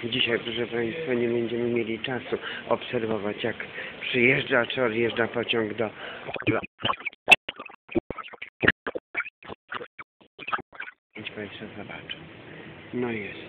Dzisiaj, proszę Państwa, nie będziemy mieli czasu obserwować, jak przyjeżdża czy odjeżdża pociąg do... Państwo zobaczą. No jest.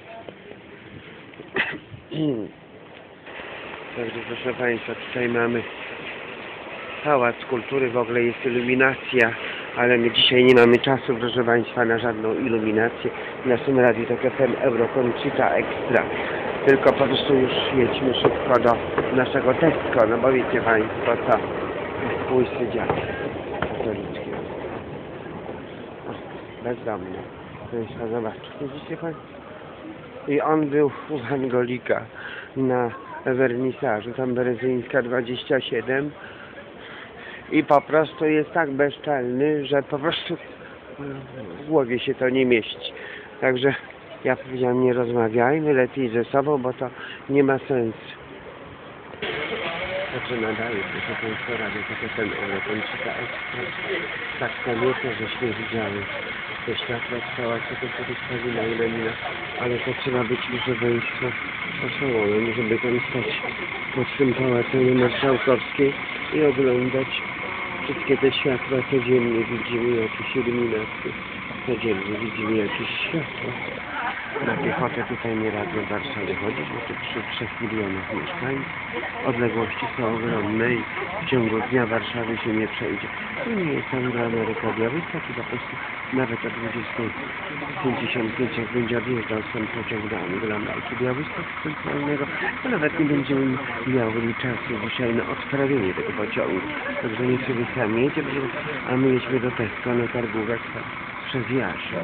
Także, proszę Państwa, tutaj mamy Pałac Kultury, w ogóle jest iluminacja, ale my dzisiaj nie mamy czasu, proszę Państwa, na żadną iluminację. W naszym radiu to FM Eurokoncita Extra. Tylko po prostu już jedźmy szybko do naszego Tesco, no bo wiecie Państwo, co jest łysy dziad katolicki. Bezdomny. Państwo, zobaczcie, widzicie Państwo? I on był u Angolika na wernisażu, tam Berezyńska 27 i po prostu jest tak bezczelny, że po prostu w głowie się to nie mieści. Także ja powiedziałem, nie rozmawiajmy, lepiej ze sobą, bo to nie ma sensu. Także nadaje, proszę Państwa, radio KPN Eurokoncita Extra. Tak kobiety, żeśmy widziały te światła z pałacu, to kiedyś na Ilemina, ale to trzeba być, proszę Państwa, oszalone, żeby tam stać pod tym pałacem marszałkowskiej i oglądać wszystkie te światła. Codziennie widzimy jakieś iluminacje, codziennie widzimy jakieś światła. Na piechotę tutaj nie radzę w Warszawie chodzić, bo tu przy 3 milionach mieszkańców odległości są ogromne i w ciągu dnia Warszawy się nie przejdzie. To nie jest Anglo-Ameryka Białystok, to po prostu nawet o 20:55 jak będzie odjeżdżał ten pociąg do Anglo-Ameryki Białystok centralnego, to nawet nie będziemy mieli czasu dzisiaj na odprawienie tego pociągu. Także niech sobie sami jedzie, a my jedźmy do Tesco na targówek przez Jaszę.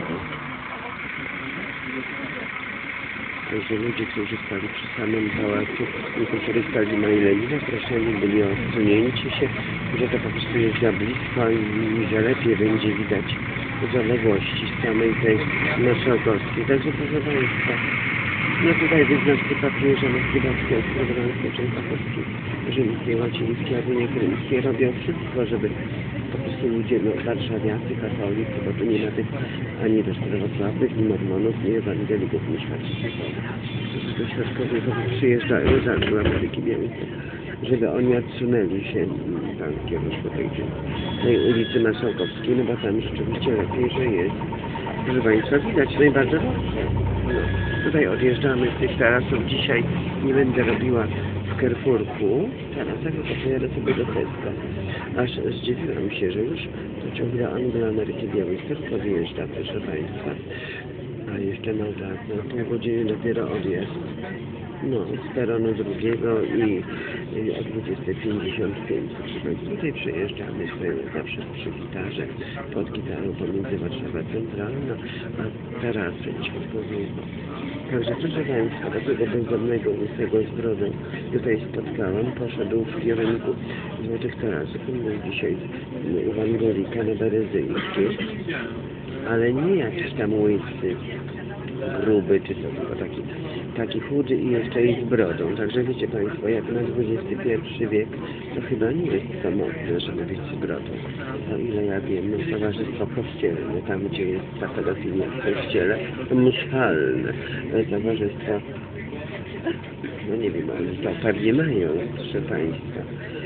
Także ludzie, którzy stali przy samym pałacu, niektórzy stali na Ilenie, zaproszeni byli o odsunięcie się, że to po prostu jest za blisko i że lepiej będzie widać z odległości z samej tej marszałkowskiej. Także proszę Państwa, no tutaj wyznawcy papieża Moskwiackiego, Srebronicy Częstochowski, rzymskie, łacińskie, albo nie krymskie robią wszystko, żeby po prostu ludzie, warszawiacy, katolicy, bo tu nie ma tych ani też prawosławnych, ni mormonów, ni ewangelików, ni świadków. Którzy do świadkowie przyjeżdżają z Ameryki Białej, żeby oni odsunęli się tam kiedyś po tej ulicy Marszałkowskiej, no bo tam rzeczywiście lepiej, że jest. Proszę Państwa, widać najbardziej dobrze. Tutaj odjeżdżamy z tych tarasów. Dzisiaj nie będę robiła w Carrefourku tarasach, tylko pojadę sobie do Tesco. Aż zdziwiłam się, że już pociąg do Anglo-Ameryki Białystok podjeżdża, proszę Państwa. A jeszcze no tak, no pół godziny dopiero odjazd. No, z peronu drugiego i o 20:55. Tutaj przejeżdżamy sobie zawsze przy gitarze, pod gitarą pomiędzy Warszawa Centralna a tarasy Ćwierkowiego. Także proszę Państwa, takiego bezdomnego łysego z brodą tutaj spotkałam, poszedł w kierunku Złotych Tarasów. On był dzisiaj u Angolika na Berezyńskiej, ale nie jakiś tam łysy, gruby czy co, tylko taki chudy i jeszcze i z brodą. Także wiecie Państwo, jak na XXI wiek, to chyba nie jest to modne, żeby być z brodą. O ile ja wiem, towarzystwo kościelne, tam gdzie jest ta pedofilia w kościele, to muszalne towarzystwo, no nie wiem, ale to pewnie mają, proszę Państwa,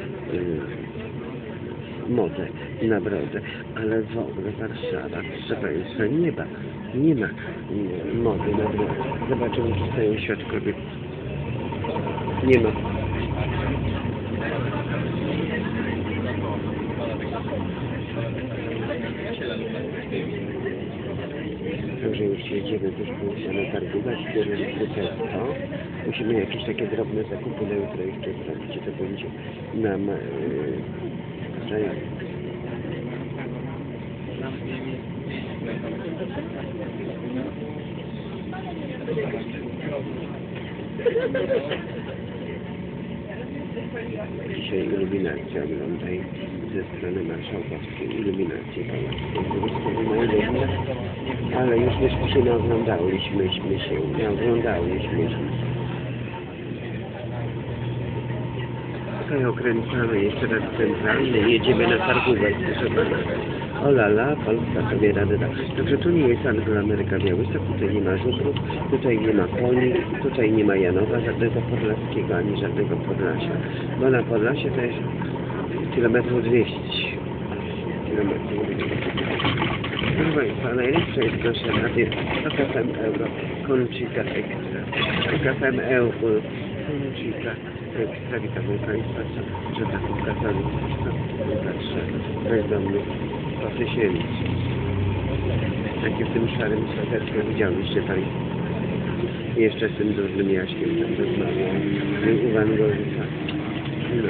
modę na brodę, ale w ogóle Warszawa, proszę Państwa, nie ma mody na brodę. Zobaczymy, czy stoją świadkowie. Nie ma. Także już jedziemy też na targówek, w kierunku Tesco. Musimy jakieś takie drobne zakupy na jutro jeszcze zrobić i to będzie nam dzisiaj iluminacja oglądaj ze strony marszałkowskiej, iluminację pałacu, ale już myśmy się nie oglądałyśmy się. Tutaj okręcamy jeszcze raz centralny, jedziemy na targówek, proszę pana. O lala, Polska sobie radę da. Także tu nie jest Anglo-Ameryka Białystok, tutaj nie ma żubrów, tutaj nie ma koni, tutaj nie ma Janowa, żadnego Podlaskiego, ani żadnego Podlasia. Bo na Podlasie to jest kilometrów 200. Proszę Państwa, najlepsze jest nasze radio TOK FM Euro, Conchita Extra. TOK FM Euro, Conchita Extra. Witamy Państwa, że taką katolicką patrzę bezdomnych po tysięcy. Takie w tym szarym sweterku widziałyście Państwo. Jeszcze z tym dużym Jaśkiem tam rozmawiał u Wangolika. No.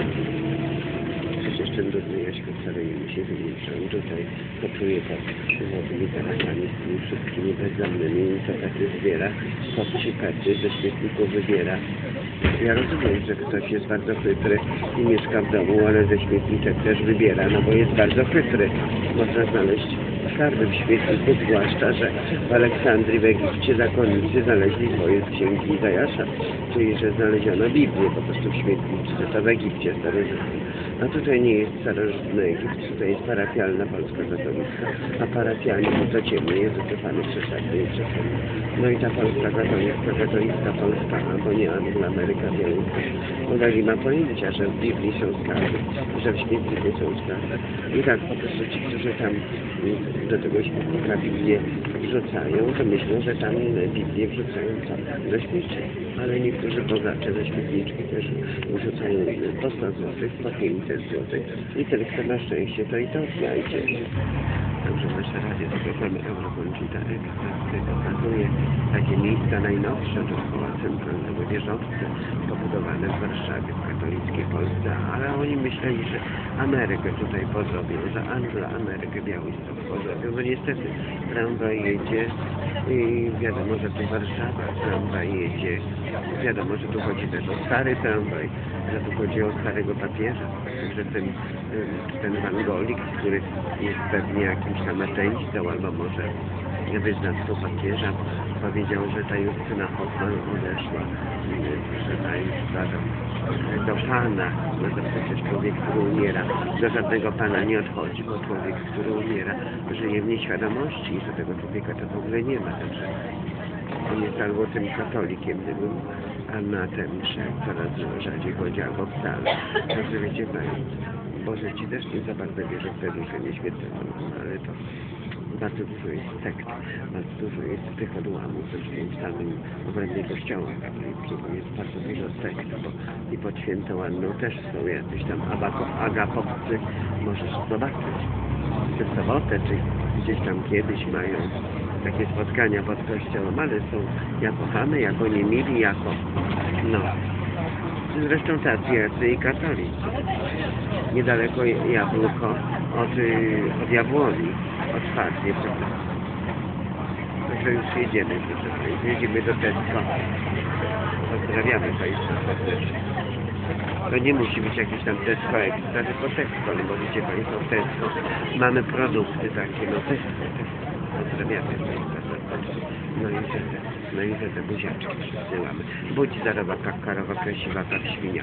Przecież ten durny Jaśko wcale nie się wyliczał. Tutaj poczuję tak młodymi tematami z tymi wszystkimi bezdomnymi, co tacy zbiera, kopci pety ze śmietników wybiera. Ja rozumiem, że ktoś jest bardzo chytry i mieszka w domu, ale ze śmietniczek też wybiera, no bo jest bardzo chytry. Można znaleźć skarby w śmietniku, zwłaszcza, że w Aleksandrii w Egipcie zakonnicy znaleźli swoje księgi Izajasza, czyli że znaleziono Biblię po prostu w śmietniczce, to w Egipcie starożytnym. A tutaj nie jest starożytny Egipt, tutaj jest parafialna Polska katolicka, a parafialnie to ciemnie jest wycofany przeszedł i przeszedł. No i ta Polska katolicka Polska, bo nie Anglo-Ameryka Białystok, ona nie ma pojęcia, że w Biblii są skarby, że w śmietniku są skarby. I tak po prostu ci, którzy tam do tego śmietnika Biblię wrzucają, to myślą, że tam Biblię wrzucają do śmieci. Ale niektórzy bogacze ze śmietniczki też wrzucają po 100 zł, po 500 zł. I ten, kto ma szczęście, to i to znajdzie. Także nasze radio TOK FM Euro Conchita Extra pokazuje takie miejsca najnowsze dookoła centralnego wieżowca, pobudowane w Warszawie, w katolickiej Polsce, ale oni myśleli, że Amerykę tutaj pozrobią, że Anglo-Amerykę Białystok pozrobią. No niestety tramwaj jedzie i wiadomo, że tu Warszawa, tramwaj jedzie. Wiadomo, że tu chodzi też o stary tramwaj, że tu chodzi o starego papieża, że ten Wangolik, który jest pewnie jakimś tam ateistą, albo może wyznawcą papieża, powiedział, że ta Justyna Hoffman odeszła, proszę Państwa, do Pana, no to przecież człowiek, który umiera, do żadnego Pana nie odchodzi, bo człowiek, który umiera, żyje w nieświadomości i że tego człowieka to w ogóle nie ma, także on jest albo tym katolikiem, a na ten coraz rzadziej chodzi, albo wcale. Także wiecie Państwo, Boże Ci też nie za bardzo wierzę w tę duszę nieśmiertelną, ale to bardzo dużo jest sekt, bardzo dużo jest tych odłamów, zresztą w samym obrębie kościoła katolickiego jest bardzo dużo sekt, bo i pod Świętą Anną też są jacyś tam agapowcy, możesz zobaczyć, czy w sobotę, czy gdzieś tam kiedyś mają takie spotkania pod kościołem, ale są jako chamy, jako niemili, jako no. Zresztą tacy jacy i katolicy. Niedaleko Jabłko od Jabłoni, otwarcie, prawda? Także już jedziemy, proszę Państwa. Jedziemy do Tesco. Pozdrawiamy Państwa serdecznie. To nie musi być jakieś tam Tesco Extra, tylko Tesco, no bo wiecie Państwo, w Tesco mamy produkty takie, no Tesco. Pozdrawiamy Państwa serdecznie. No i te buziaczki przesyłamy. Budź zaroba, karowa, kresiwaka, świnia.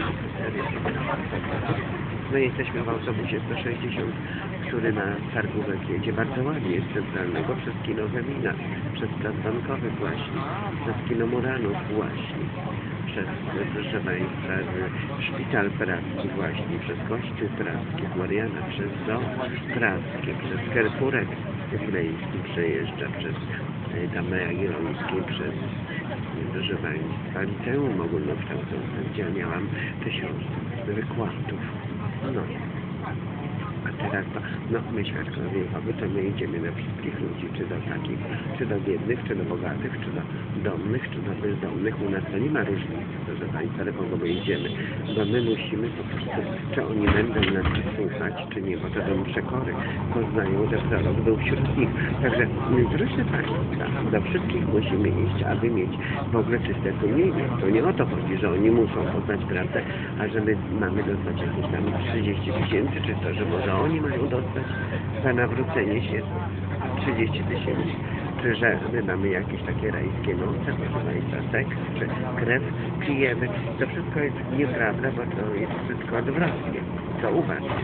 No jesteśmy w autobusie 160, który na Targówek jedzie bardzo ładnie, jest centralnego, przez kino Wemina, przez Plac Bankowy właśnie, przez kino Muranów właśnie, przez, proszę Państwa, Szpital Praski właśnie, przez Kościół Praski w Mariana, przez Zoo Praskie, przez Kerfurek Wiejski przejeżdża, przez tam Jagiellońskie, przez, proszę Państwa, liceum ogólnokształcące, gdzie miałam 1000 wykładów. No. A teraz to, no my świadkowie Jehowy, to my idziemy na wszystkich ludzi, czy do takich, czy do biednych, czy do bogatych, czy do domnych, czy do bezdomnych. U nas to nie ma różnicy, proszę Państwa, do kogo my idziemy. Bo my musimy po prostu, czy oni będą nas słuchać, czy nie, bo to dom przekory, poznają, że prorok był wśród nich. Także, proszę Państwa, do wszystkich musimy iść, aby mieć w ogóle czyste sumienie. To nie o to chodzi, że oni muszą poznać prawdę, a że my mamy dostać jakieś tam 30 000, czy to, że może oni mają dostać za nawrócenie się 30 000, czy że my mamy jakieś takie rajskie noce, proszę Państwa, seks, czy krew pijemy. To wszystko jest nieprawda, bo to jest wszystko odwrotnie. To uważnie.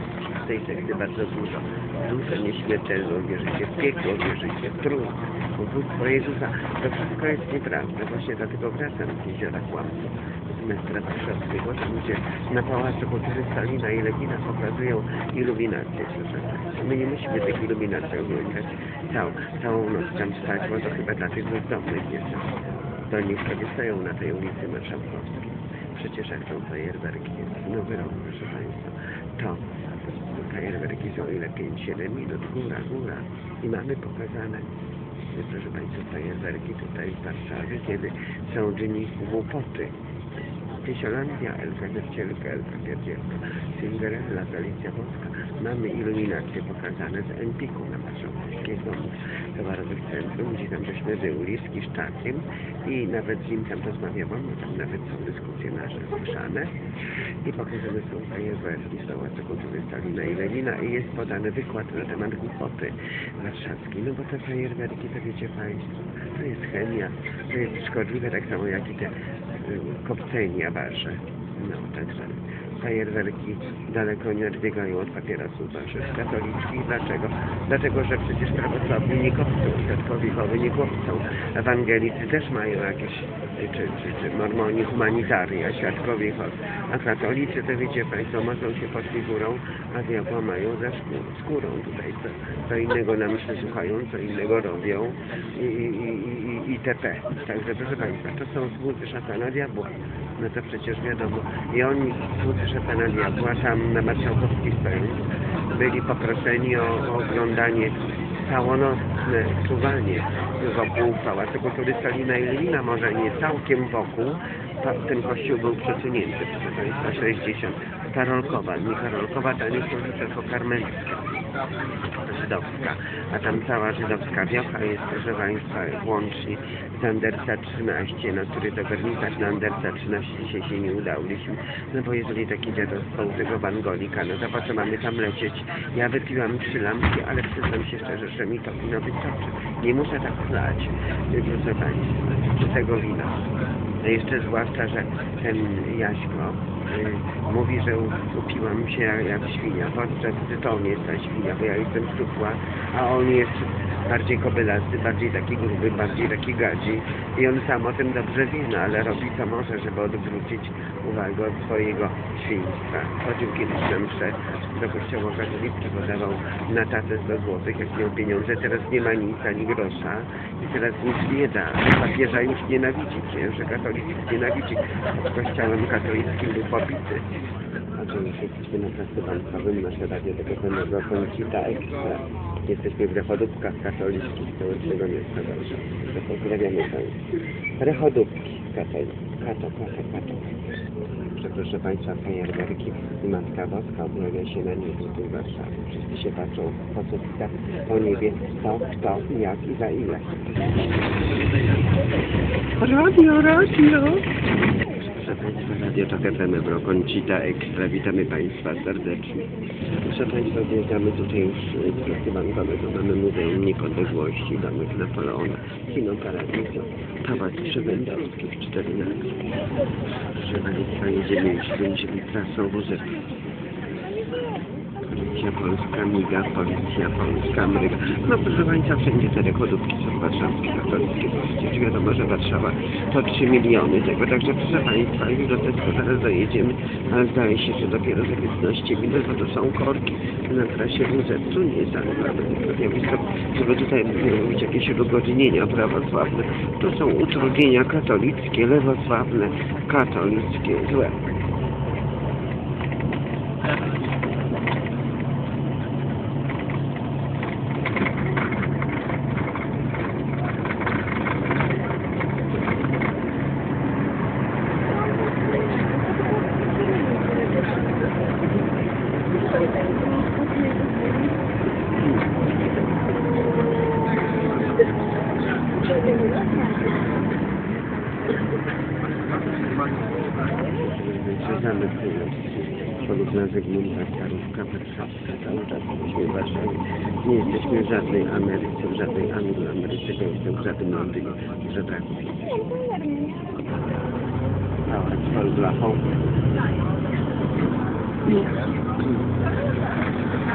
tej sekty bardzo dużo. W duszę nieśmiertelną wierzycie, w piekło wierzycie, w trud, w ubóstwo Jezusa. To wszystko jest nieprawda. Właśnie dlatego wracam z jeziora Kłamców, z Mestra Warszawskiego, tam gdzie na Pałacu Kultury Stalina i Legina pokazują iluminację. My nie musimy tych iluminacji oglądać całą noc tam stać, bo to chyba dla tych bezdomnych jest. To niech sobie stoją na tej ulicy Marszałkowskiej. Przecież jak są fajerwerki, jest nowy rok, proszę Państwa, to fajerwerki są ile? 5-7 minut, góra. I mamy pokazane, proszę Państwa, fajerwerki tutaj w Warszawie, kiedy są dni głupoty. Tysiolandia, Elka Dziewcielka, Elka Pierdzielka, Cinderella, Alicja Boska. Mamy iluminacje pokazane z Empiku na Marszałkowskiej Domu Towarowych Centrum, gdzie tam żeśmy byli z Kiszczakiem i nawet z nim tam rozmawiałam, bo tam nawet są dyskusje nasze słyszane i pokazane są fajerwerki z Pałacu Kultury Stalina i Lenina i jest podany wykład na temat głupoty warszawskiej, no bo te fajerwerki, to wiecie Państwo, to jest chemia, to jest szkodliwe tak samo jak i te kopcenia wasze. No, także fajerwerki daleko nie odbiegają od papierosów waszych katolickich. Dlaczego? Dlatego, że przecież prawosławni nie kopcą, świadkowie nie kopcą. Ewangelicy też mają jakieś, czy mormoni humanitaria, świadkowie Jehowy. A katolicy, to wiecie Państwo, mocą się pod figurą, a diabła mają za skórą tutaj. Co innego na myśli słuchają, co innego robią itp. Także proszę Państwa, to są słudzy szatana diabła. No to przecież wiadomo. I oni, słudzy szatana diabła, tam na Marszałkowskiej stojąc, byli poproszeni o oglądanie całonocne czuwanie wokół Pałacu Kultury Stalina i Lenina, może nie całkiem wokół, ten kościół był przesunięty, proszę Państwa, 60. Karolkowa, nie Karolkowa, ta nie służy tylko karmelicka, żydowska, a tam cała żydowska wiocha jest, proszę Państwa, łącznie z Andersa 13, na który to wernisaż na Andersa 13 dzisiaj się nie udałyśmy, no bo jeżeli taki dziadostwo u tego Bangolika, no to po co mamy tam lecieć? Ja wypiłam 3 lampki, ale przyznam się szczerze, że mi to wino wystarczy. Nie muszę tak chlać, proszę Państwa, czy tego wina. No jeszcze zwłaszcza, że ten Jaśko mówi, że upiłam się jak świnia. Podczas gdy to on jest ta świnia, bo ja jestem szczupła, a on jest bardziej kobylasty, bardziej taki gruby, bardziej taki gadzi. I on sam o tym dobrze wie, no ale robi co może, żeby odwrócić uwagę od swojego świństwa. Chodził kiedyś na mszę do kościoła katolickiego, podawał na tacę 100 złotych, jak miał pieniądze, teraz nie ma nic, ani grosza i teraz nic nie da. Papieża już nienawidzi, księży katolickich nienawidzi. Z kościołem katolickim był pobity. A czy już jesteśmy na Placu Bankowym, nasze radio tego pewnego Koncita Extra. Jesteśmy w rechodówkach katolickich stołecznego miasta Warszawy. Pozdrawiamy Państwa. Rechodówki kato. Proszę Państwa, fajerwerki i Matka Boska objawia się na niebie tu w Warszawie. Wszyscy się patrzą po sufitach, po niebie, kto, jak i za ile. Radio! Proszę Państwa, Radio Tok FM, Koncita Extra. Witamy Państwa serdecznie. Proszę Państwa, zjeżdżamy tutaj już z Placu Bankowego. Mamy Muzeum Niepodległości, domek Napoleona, kino Paradiso, Pałac Przybędowskich 14. Proszę Państwa, jedziemy już kręcimy trasą WZ. Policja Polska miga, Policja Polska mryga. No proszę Państwa, wszędzie te rekodówki są warszawskie, katolickie. Przecież wiadomo, że Warszawa to 3 miliony tego. Także proszę Państwa, już do Tesco zaraz dojedziemy, ale zdaje się, że dopiero za 15 minut, bo to są korki na trasie WZ. Tu nie jest żeby tutaj robić jakieś udogodnienia prawosławne. To są utrudnienia katolickie, lewosławne, katolickie, złe. Zamek Polubna Zygmunta, Starówka Warszawska, cały czas jesteśmy w Warszawie. Nie jesteśmy w żadnej Ameryce, w żadnej Angloameryce, nie jestem w żadnym Londynie, w żadnym. Pałac Polblachą.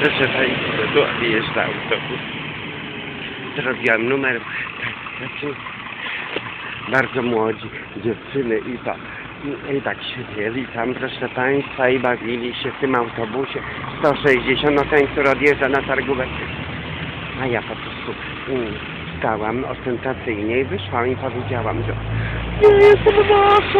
Proszę Państwa, tu odjeżdża autobus. Zrobiłam numer, znaczy bardzo młodzi dziewczyny i tak siedzieli tam, proszę Państwa, i bawili się w tym autobusie 160, no ten, który odjeżdża na targóweczkę. A ja po prostu stałam ostentacyjnie i wyszłam i powiedziałam, że ja jestem wasza.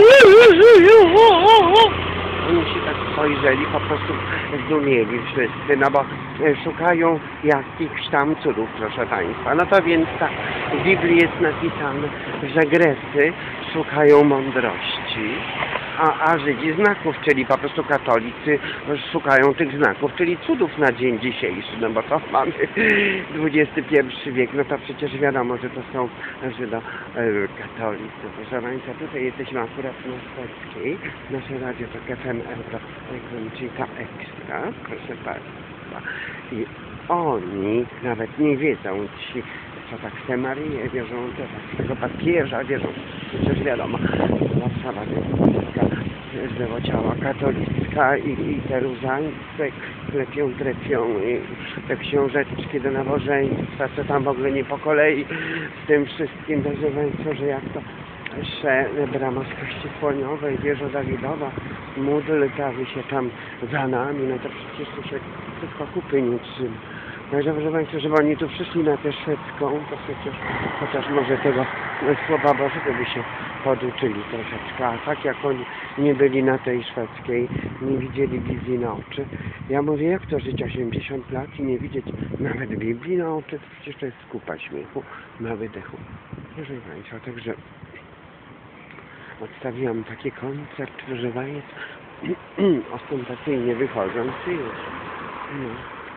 Oni się tak spojrzeli, po prostu zdumieli wszyscy, no bo szukają jakichś tam cudów, proszę Państwa. No to więc tak, w Biblii jest napisane, że Grecy szukają mądrości, a Żydzi znaków, czyli po prostu katolicy szukają tych znaków, czyli cudów na dzień dzisiejszy, no bo to mamy XXI wiek, no to przecież wiadomo, że to są katolicy. Proszę Państwa, tutaj jesteśmy akurat na Szwedzkiej, nasze radio to FM Electronica Extra, proszę Państwa, i oni nawet nie wiedzą, ci co tak w tę Maryję wierzą, to tak w tego papieża wierzą, przecież wiadomo, Warszawa zdrowociała katolicka i te różańce trepią i te książeczki do nabożeństwa, co tam w ogóle nie po kolei z tym wszystkim, że jak to brama z Kości Słoniowej, wieża Dawidowa, módl się tam za nami, no to przecież tu się wszystko kupy nie trzyma. Także proszę Państwa, żeby oni tu przyszli na tę szwedzką, to przecież chociaż może tego Słowa Bożego by się poduczyli troszeczkę, a tak jak oni nie byli na tej szwedzkiej, nie widzieli Biblii na oczy. Ja mówię, jak to żyć 80 lat i nie widzieć nawet Biblii na oczy, to przecież to jest kupa śmiechu na wydechu. Proszę Państwa, także odstawiłam taki koncert, proszę Państwa, ostentacyjnie wychodzący już. No.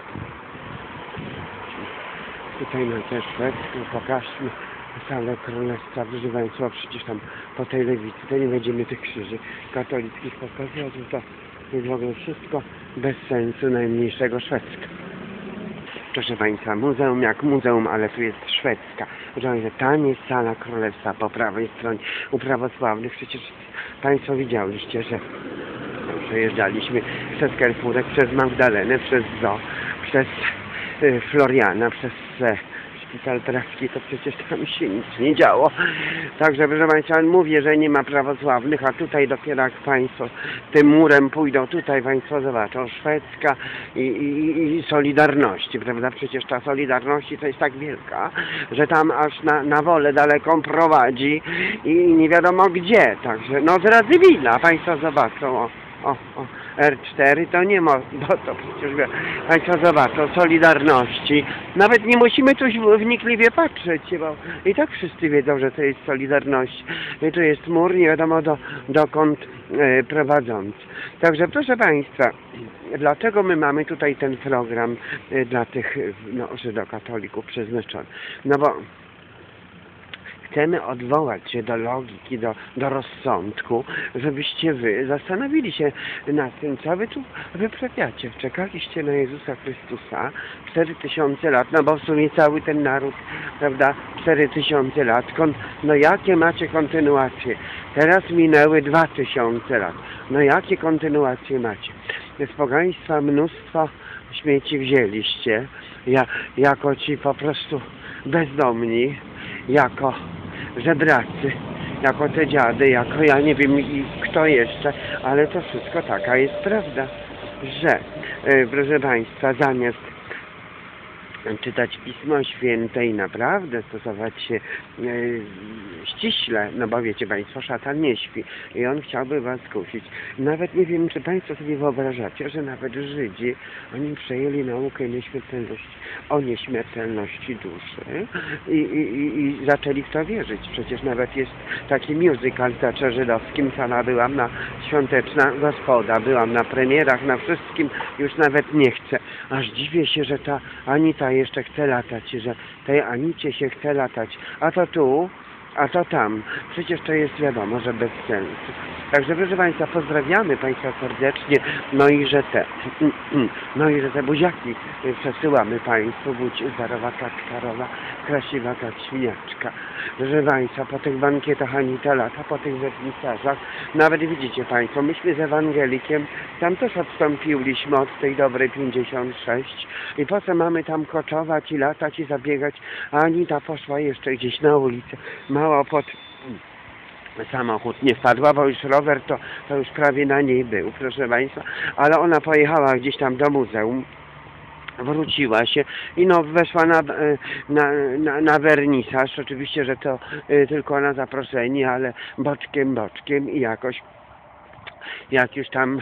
Tutaj na tę szwedzką pokażmy salę królestwa, proszę Państwa, przecież tam po tej lewicy to nie będziemy tych krzyży katolickich pokazywać, to jest w ogóle wszystko bez sensu najmniejszego szwedzka. Proszę Państwa, muzeum jak muzeum, ale tu jest szwedzka. Proszę Państwa, tam jest sala królestwa po prawej stronie u prawosławnych. Przecież Państwo widzieliście, że przejeżdżaliśmy przez Kerfurek, przez Magdalenę, przez Zoo, przez Floriana, przez Szpital Praski, to przecież tam się nic nie działo. Także proszę Państwa, mówię, że nie ma prawosławnych, a tutaj dopiero jak Państwo tym murem pójdą, tutaj Państwo zobaczą, szwedzka i Solidarności, prawda? Przecież ta Solidarności to jest tak wielka, że tam aż na wolę daleką prowadzi i nie wiadomo gdzie. Także no z Radzywilla Państwo zobaczą, R4 to nie ma, bo to przecież Państwo zobaczą, Solidarności. Nawet nie musimy tu wnikliwie patrzeć, bo i tak wszyscy wiedzą, że to jest Solidarność. I tu jest mur, nie wiadomo dokąd prowadzący. Także proszę Państwa, dlaczego my mamy tutaj ten program dla tych żydokatolików przeznaczony? No bo chcemy odwołać się do logiki, do rozsądku, żebyście wy zastanowili się nad tym, co wy tu wyprawiacie. Czekaliście na Jezusa Chrystusa 4000 lat, no bo w sumie cały ten naród, prawda, 4000 lat. No jakie macie kontynuacje? Teraz minęły 2000 lat. No jakie kontynuacje macie? Z pogaństwa mnóstwo śmieci wzięliście, jako ci po prostu bezdomni, jako żebracy, jako te dziady, jako ja nie wiem kto jeszcze, ale to wszystko taka jest prawda, że proszę Państwa, zamiast czytać Pismo Święte i naprawdę stosować się ściśle, no bo wiecie Państwo, szatan nie śpi i on chciałby was skusić. Nawet nie wiem, czy Państwo sobie wyobrażacie, że nawet Żydzi, oni przejęli naukę o nieśmiertelności duszy i zaczęli w to wierzyć. Przecież nawet jest taki musical w teatrze żydowskim, sama byłam na Świąteczna Gospoda, byłam na premierach, na wszystkim, już nawet nie chcę. Aż dziwię się, że ta Anita jeszcze chce latać, że tej Anicie się chce latać. A to tu a to tam. Przecież to jest wiadomo, że bez sensu. Także proszę Państwa, pozdrawiamy Państwa serdecznie, no i że te buziaki przesyłamy Państwu, Budź zdarowa Karola, krasiwa świniaczka. Proszę Państwa, po tych bankietach Anita lata, po tych wernisażach, nawet widzicie Państwo, myśmy z Ewangelikiem, tam też odstąpiliśmy od tej dobrej 56 i po co mamy tam koczować i latać i zabiegać, a Anita poszła jeszcze gdzieś na ulicę, mało pod samochód nie wpadła, bo już rower to już prawie na niej był, proszę Państwa, ale ona pojechała gdzieś tam do muzeum, wróciła się i no weszła na wernisaż, oczywiście, że to tylko na zaproszenie, ale boczkiem i jakoś, jak już tam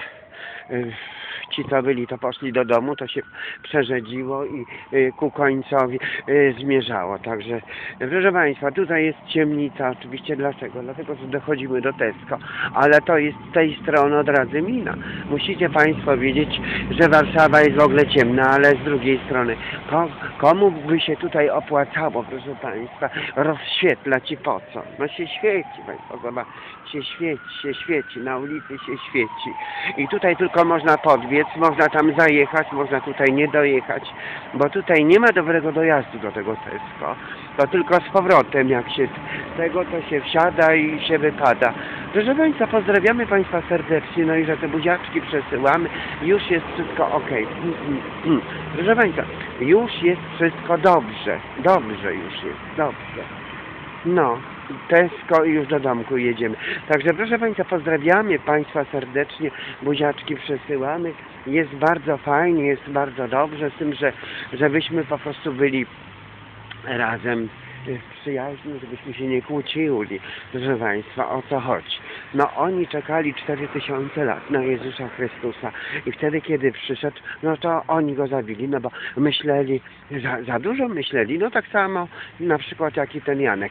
ci, co byli, to poszli do domu, to się przerzedziło i ku końcowi zmierzało. Także, proszę Państwa, tutaj jest ciemnica, oczywiście. Dlaczego? Dlatego, że dochodzimy do Tesco, ale to jest z tej strony od Radzymina. Musicie Państwo wiedzieć, że Warszawa jest w ogóle ciemna, ale z drugiej strony, komu by się tutaj opłacało, proszę Państwa, rozświetlać i po co? No się świeci, Państwo, zobacz, się świeci, na ulicy się świeci. I tutaj tylko można podbiec, można tam zajechać, można tutaj nie dojechać, bo tutaj nie ma dobrego dojazdu do tego Tesco. To tylko z powrotem, jak się tego, to się wsiada i się wypada. Proszę Państwa, pozdrawiamy Państwa serdecznie, no i że te buziaczki przesyłamy. Już jest wszystko ok. Proszę Państwa, już jest wszystko dobrze. Dobrze już jest, dobrze. No, Tesco i już do domku jedziemy. Także proszę Państwa, pozdrawiamy Państwa serdecznie, buziaczki przesyłamy. Jest bardzo fajnie, jest bardzo dobrze, z tym, żebyśmy po prostu byli razem w przyjaźni, żebyśmy się nie kłócili. Proszę Państwa, o co chodzi? No oni czekali 4000 lat na Jezusa Chrystusa i wtedy, kiedy przyszedł, no to oni go zabili, no bo myśleli, za dużo myśleli, no tak samo na przykład jak i ten Janek.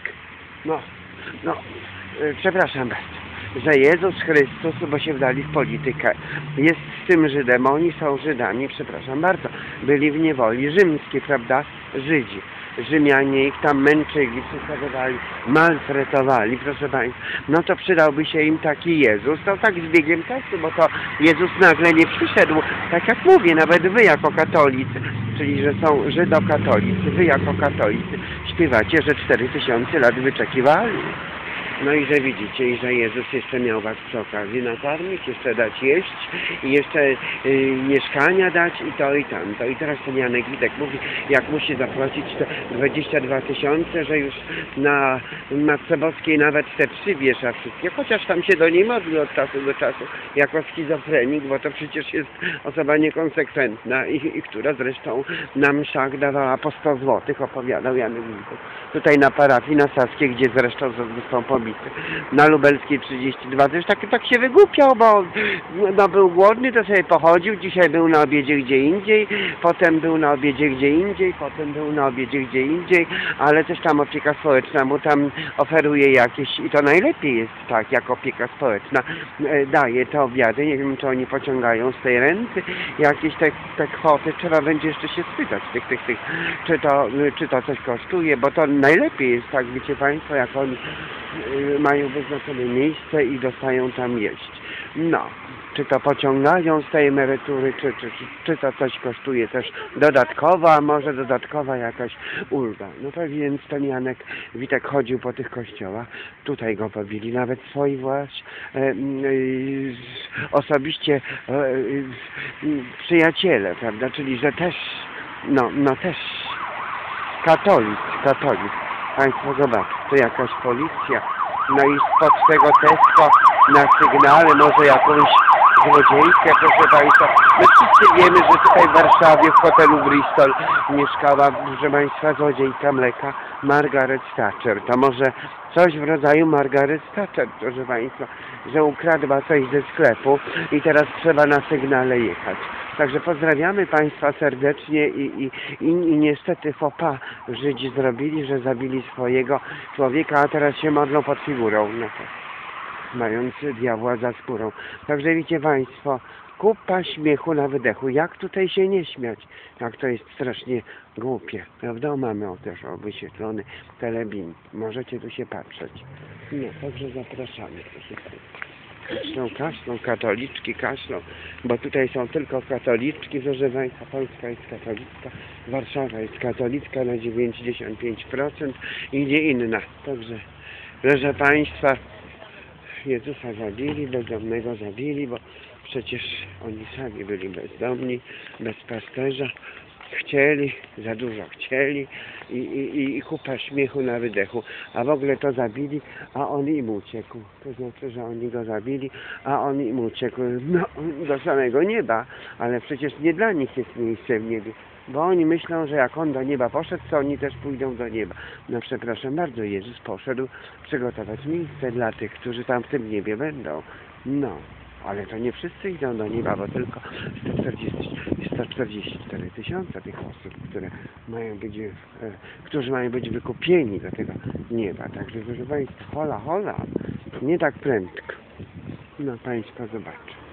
Przepraszam bardzo, że Jezus Chrystus, bo się wdali w politykę, jest z tym Żydem, oni są Żydami, przepraszam bardzo, byli w niewoli rzymskiej, prawda, Żydzi. Rzymianie ich tam męczyli, przesadowali, maltretowali, proszę Państwa. No to przydałby się im taki Jezus, to tak z biegiem czasu, bo to Jezus nagle nie przyszedł, tak jak mówię, nawet wy jako katolicy, czyli że są żydokatolicy, wy jako katolicy śpiewacie, że 4000 lat wyczekiwali. No i że widzicie, i że Jezus jeszcze miał was przy okazji nakarmić, jeszcze dać jeść i jeszcze mieszkania dać i to i tamto. I teraz ten Janek Witek mówi, jak musi zapłacić te 22 000, że już na Matce Boskiej nawet te przywiesza wszystkie, chociaż tam się do niej modli od czasu do czasu jako schizofrenik, bo to przecież jest osoba niekonsekwentna i która zresztą na mszach dawała po 100 zł, opowiadał Janek Witek. Tutaj na parafii, na Saskiej, gdzie zresztą został pobity. Na Lubelskiej 32 też tak się wygłupiał, bo no, był głodny, to sobie pochodził, dzisiaj był na obiedzie gdzie indziej, potem był na obiedzie gdzie indziej, potem był na obiedzie gdzie indziej, ale też tam opieka społeczna mu tam oferuje jakieś, i to najlepiej jest tak, jak opieka społeczna daje te obiady, nie wiem, czy oni pociągają z tej renty jakieś te kwoty, trzeba będzie jeszcze się spytać czy to coś kosztuje, bo to najlepiej jest tak, wiecie Państwo, jak oni mają wyznaczone miejsce i dostają tam jeść. No, czy to pociągają z tej emerytury, czy to coś kosztuje też dodatkowo, a może dodatkowa jakaś ulga. No to więc ten Janek Witek chodził po tych kościołach, tutaj go pobili, nawet swoi właśnie osobiście przyjaciele, prawda, czyli że też, no też katolicy. Państwo zobaczcie, to jakaś policja, no i spod tego Tesco na sygnale może jakąś złodziejkę, proszę Państwa. My wszyscy wiemy, że tutaj w Warszawie w hotelu Bristol mieszkała, proszę Państwa, złodziejka mleka Margaret Thatcher. To może coś w rodzaju Margaret Thatcher, proszę Państwa, że ukradła coś ze sklepu i teraz trzeba na sygnale jechać. Także pozdrawiamy Państwa serdecznie i niestety faux pas Żydzi zrobili, że zabili swojego człowieka, a teraz się modlą pod figurą, no to, mając diabła za skórą. Także widzicie Państwo, Kupa śmiechu na wydechu. Jak tutaj się nie śmiać? Jak to jest strasznie głupie. Prawda? Mamy też wyświetlony telebin. Możecie tu się patrzeć. No, także zapraszamy. Kaszlą, katoliczki kaszlą, bo tutaj są tylko katoliczki, proszę Państwa, Polska jest katolicka, Warszawa jest katolicka na 95% i nie inna. Także, proszę Państwa, Jezusa zabili, bezdomnego zabili, bo przecież oni sami byli bezdomni, bez pasterza. Chcieli, za dużo chcieli i kupa śmiechu na wydechu. A w ogóle to zabili, a on im uciekł. To znaczy, że oni go zabili, a on im uciekł do samego nieba. Ale przecież nie dla nich jest miejsce w niebie. Bo oni myślą, że jak on do nieba poszedł, to oni też pójdą do nieba. No przepraszam bardzo, Jezus poszedł przygotować miejsce dla tych, którzy tam w tym niebie będą. No. Ale to nie wszyscy idą do nieba, bo tylko 144 tysiące tych osób, którzy mają być wykupieni do tego nieba. Także proszę Państwa, hola, nie tak prędko. No Państwo zobaczą.